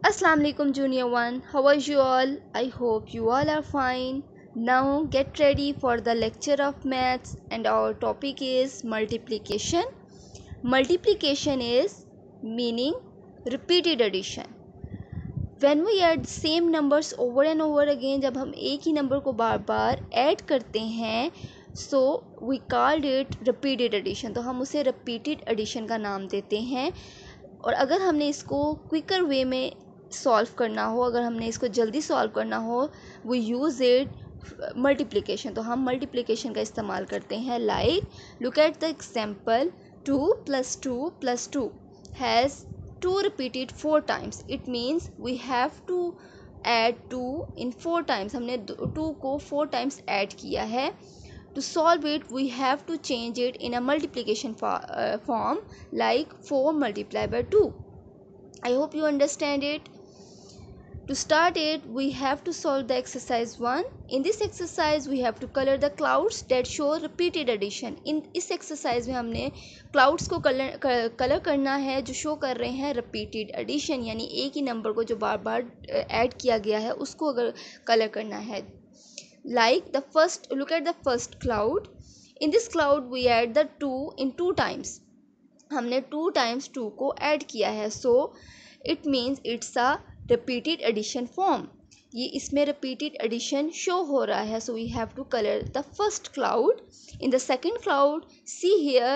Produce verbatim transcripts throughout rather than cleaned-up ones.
Assalamu alaikum junior one. How are you all? I hope you all are fine. Now get ready for the lecture of maths and our topic is multiplication. Multiplication is meaning repeated addition. When we add same numbers over and over again, जब हम एक ही number को बार बार add करते हैं so we called it repeated addition, तो हम उसे repeated addition का नाम देते हैं। और अगर हमने इसको क्विकर वे में सॉल्व करना हो, अगर हमने इसको जल्दी सॉल्व करना हो, वो यूज़ इट मल्टीप्लिकेशन, तो हम मल्टीप्लिकेशन का इस्तेमाल करते हैं। Like look at the example, two plus two plus two has two repeated four times, it means we have to add two in four times. हमने टू को फोर टाइम्स ऐड किया है। To solve it, we have to change it in a multiplication uh, form, like four multiplied by two. I hope you understand it. To start it, we have to solve the exercise one. In this exercise, we have to color the clouds that show repeated addition. In इस exercise में हमने clouds को color color करना है जो show कर रहे हैं repeated addition, यानी एक ही number को जो बार बार add किया गया है उसको अगर color करना है। Like the first, look at the first cloud. In this cloud we add the two in two times. हमने two times two को add किया है, so it means it's a repeated addition form. ये इसमें repeated addition show हो रहा है, so we have to color the first cloud. In the second cloud, see here,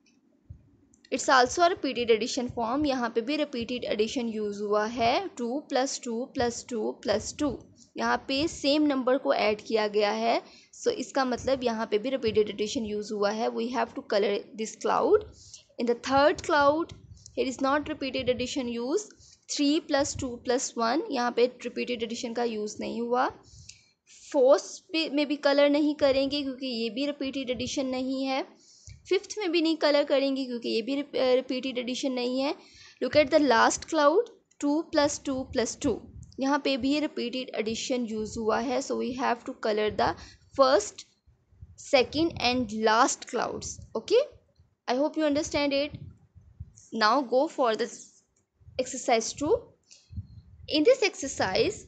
it's also a repeated addition form. यहाँ पे भी repeated addition use हुआ है, two plus two plus two plus two. यहाँ पे सेम नंबर को add किया गया है, सो so इसका मतलब यहाँ पे भी रिपीटेड एडिशन यूज़ हुआ है। We have to colour this cloud. In the third cloud here is not repeated addition use, three plus two plus one, यहाँ पे रिपीटेड एडिशन का यूज़ नहीं हुआ। फोर्थ में भी कलर नहीं करेंगे क्योंकि ये भी रिपीटेड एडिशन नहीं है। फिफ्थ में भी नहीं कलर करेंगे क्योंकि ये भी रिपीटेड एडिशन नहीं है। Look at the last cloud, two plus two plus two, यहाँ पे भी रिपीटेड एडिशन यूज़ हुआ है, so we have to colour the first, second and last clouds. Okay, I hope you understand it. Now go for the exercise two. In this exercise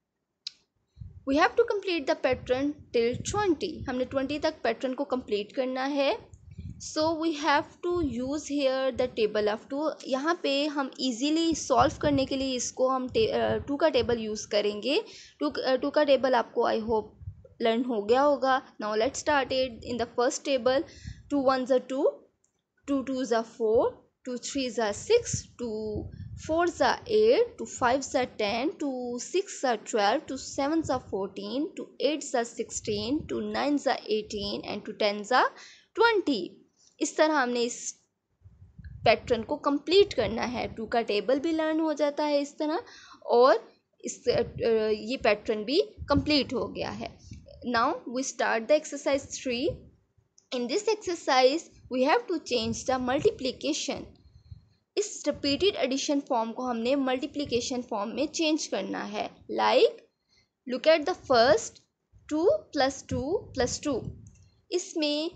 we have to complete the pattern till twenty. हमने twenty तक पैटर्न को complete करना है, so we have to use here the table of two. यहाँ पे हम easily solve करने के लिए इसको हम टू का टेबल यूज़ करेंगे। टू टू का टेबल आपको आई होप लर्न हो गया होगा। Now let's start it. In the first table, two one ज़ा टू, टू टू ज़ा फोर, टू थ्री ज़ा सिक्स, टू फोर ज़ा एट, टू फाइव ज़ा टेन, टू सिक्स ज़ा ट्वेल्व, टू सेवन ज़ा फोर्टीन, टू एट ज़ा sixteen, two nine ज़ा eighteen and two ten ज़ा ट्वेंटी। इस तरह हमने इस पैटर्न को कंप्लीट करना है। टू का टेबल भी लर्न हो जाता है इस तरह, और इस ये पैटर्न भी कंप्लीट हो गया है। Now we start the exercise three. In this exercise we have to change the multiplication. इस रिपीटेड एडिशन फॉर्म को हमने मल्टीप्लिकेशन फॉर्म में चेंज करना है। Like look at the first, two plus two plus two. इसमें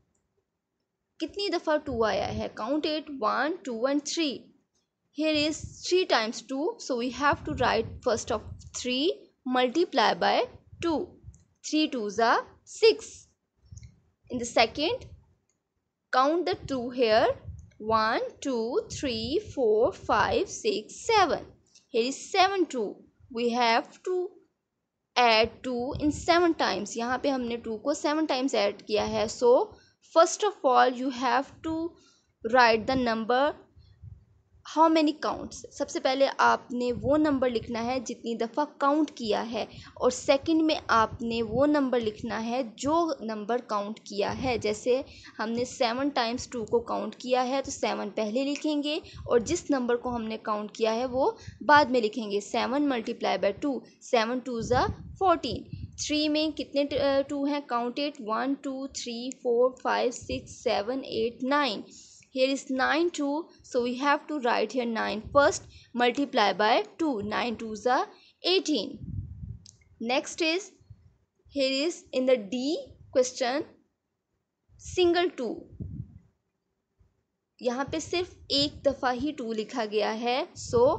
कितनी दफ़ा two आया है? Count it, one two and three. Here is three times two, so we have to write first of three multiply by two. Three to ज़ा सिक्स। In the second, count the two here, one two three four five six seven. Here is seven two, we have to add two in seven times. यहाँ पे हमने two को seven times add किया है, सो first of all you have to write the number how many counts. सबसे पहले आपने वो नंबर लिखना है जितनी दफ़ा काउंट किया है, और सेकंड में आपने वो नंबर लिखना है जो नंबर काउंट किया है। जैसे हमने सेवन टाइम्स टू को काउंट किया है तो सेवन पहले लिखेंगे, और जिस नंबर को हमने काउंट किया है वो बाद में लिखेंगे। Seven multiply by two, seven two ज़ा फोर्टीन। थ्री में कितने टू हैं? Count it, one two three four five six seven eight nine. Here is nine two, so we have to write here nine first, multiply by two, nine twos are eighteen. Next is, here is in the D question, single two. यहाँ पे सिर्फ एक दफ़ा ही to लिखा गया है, so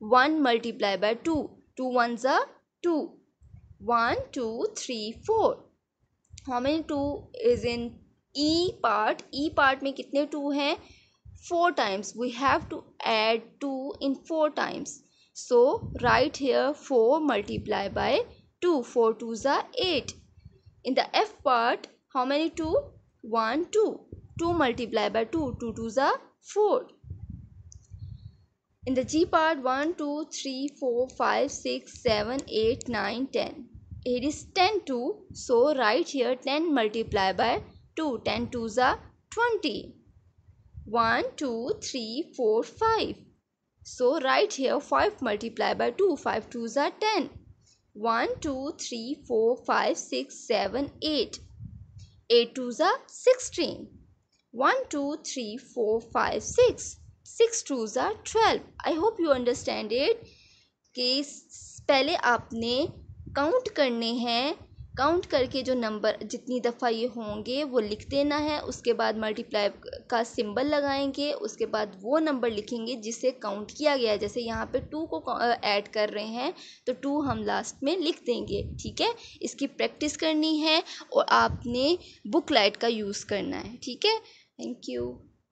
one multiply by two, two one ज़ा two, one two three four. How many two is in E part? E part में कितने टू हैं? Four times. We have to add two in four times. So write here four multiply by two. four twos are eight. In the F part, how many two? one, two. two multiply by two. two twos are four. In the G part, one, two, three, four, five, six, seven, eight, nine, ten. It is ten two. So write here ten multiply by two. ten twos are twenty. one, two, three, four, five. So write here five multiply by two. five twos are ten. one, two, three, four, five, six, seven, eight. eight twos are sixteen. one, two, three, four, five, six. six twos are twelve. I hope you understand it. कि पहले आपने count करने हैं, count करके जो number जितनी दफ़ा ये होंगे वो लिख देना है. उसके बाद मल्टीप्लाई का सिंबल लगाएंगे, उसके बाद वो नंबर लिखेंगे जिसे काउंट किया गया है. जैसे यहाँ पे टू को ऐड कर रहे हैं तो टू हम लास्ट में लिख देंगे. ठीक है, इसकी प्रैक्टिस करनी है और आपने बुक लाइट का यूज़ करना है. ठीक है, थैंक यू.